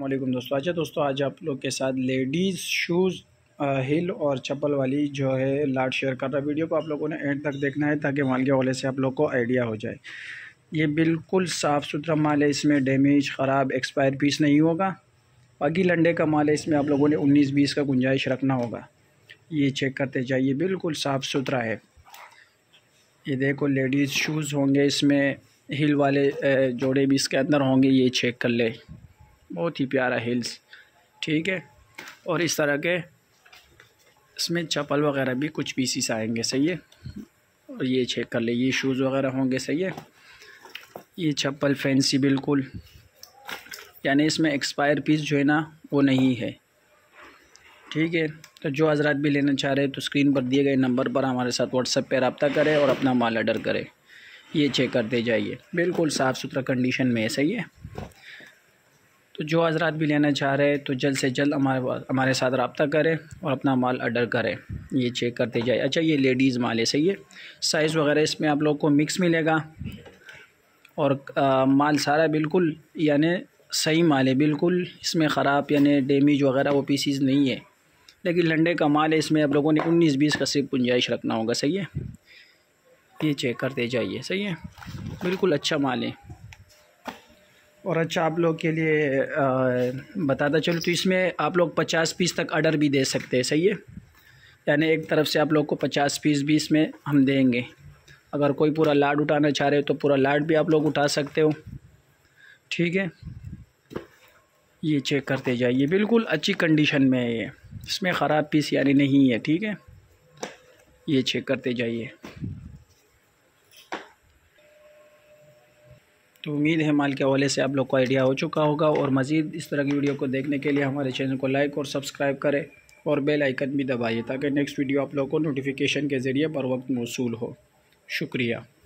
वालेकुम दोस्तों। अच्छा दोस्तों, आज आप लोग के साथ लेडीज़ शूज़ हिल और चप्पल वाली जो है लाट शेयर कर रहा है। वीडियो को आप लोगों ने एंड तक देखना है ताकि माल के हवाले से आप लोग को आइडिया हो जाए। ये बिल्कुल साफ़ सुथरा माल है, इसमें डैमेज ख़राब एक्सपायर पीस नहीं होगा। बाकी लंडे का माल है, इसमें आप लोगों ने 19-20 का गुंजाइश रखना होगा। ये चेक करते जाइए, बिल्कुल साफ़ सुथरा है। ये देखो लेडीज़ शूज़ होंगे, इसमें हिल वाले जोड़े भी इसके अंदर होंगे। ये चेक कर ले, बहुत ही प्यारा हिल्स, ठीक है। और इस तरह के इसमें चप्पल वगैरह भी कुछ पीसीस आएंगे, सही है। और ये चेक कर ले, ये शूज़ वगैरह होंगे, सही है। ये चप्पल फैंसी बिल्कुल, यानी इसमें एक्सपायर पीस जो है ना वो नहीं है, ठीक है। तो जो हज़रात भी लेना चाह रहे हैं तो स्क्रीन पर दिए गए नंबर पर हमारे साथ व्हाट्सएप पे रब्ता करें और अपना माल ऑर्डर करें। ये चेक करते जाइए, बिल्कुल साफ़ सुथरा कंडीशन में है, सही है। तो जो हज़रात भी लेना चाह रहे हैं तो जल्द से जल्द हमारे साथ रब्ता करें और अपना माल ऑर्डर करें। ये चेक करते जाए। अच्छा, ये लेडीज़ माल है, सही है। साइज़ वगैरह इसमें आप लोग को मिक्स मिलेगा और माल सारा बिल्कुल यानी सही माल है, बिल्कुल इसमें ख़राब यानी डैमेज वगैरह वो पीसीज नहीं है। लेकिन लंडे का माल है, इसमें आप लोगों ने 19-20 का सिर्फ गुंजाइश रखना होगा, सही है। ये चेक करते जाइए, सही है, बिल्कुल अच्छा माल है। और अच्छा, आप लोग के लिए बताता चलो तो इसमें आप लोग 50 पीस तक ऑर्डर भी दे सकते हैं, सही है। यानी एक तरफ से आप लोग को 50 पीस भी इसमें हम देंगे। अगर कोई पूरा लाड उठाना चाह रहे हो तो पूरा लाड भी आप लोग उठा सकते हो, ठीक है। ये चेक करते जाइए, बिल्कुल अच्छी कंडीशन में है ये, इसमें ख़राब पीस यानी नहीं है, ठीक है। ये चेक करते जाइए। तो उम्मीद है माल के हवाले से आप लोग को आइडिया हो चुका होगा। और मज़ीद इस तरह की वीडियो को देखने के लिए हमारे चैनल को लाइक और सब्सक्राइब करें और बेल आइकन भी दबाइए ताकि नेक्स्ट वीडियो आप लोग को नोटिफिकेशन के ज़रिए बर वक्त मौसूल हो। शुक्रिया।